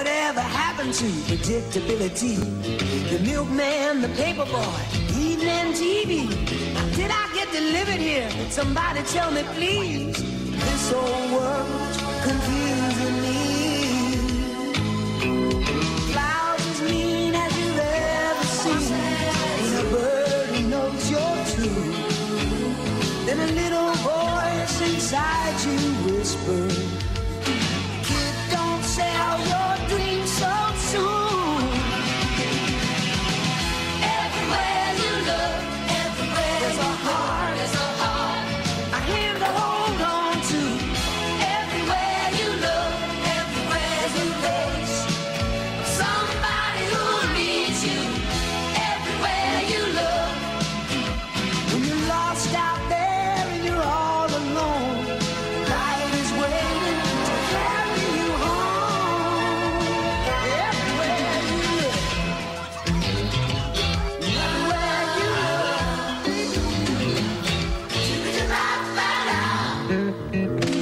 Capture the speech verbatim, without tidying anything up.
Whatever happened to predictability? The milkman, the paper boy, evening T V. Did I get delivered here? Somebody tell me, please. This whole world's confusing me. Clouds as mean as you've ever seen. Ain't a bird who knows you're true. Then a little voice inside you whispers, kid, don't sell your dreams so soon. Everywhere you look, everywhere there's a heart, there's a heart, a hand to hold on to. Everywhere you look, everywhere you face somebody who needs you. Everywhere you look, when you're lost out there and you're all alone, life is waiting to carry you home. Everywhere you look, everywhere you look, you can find out.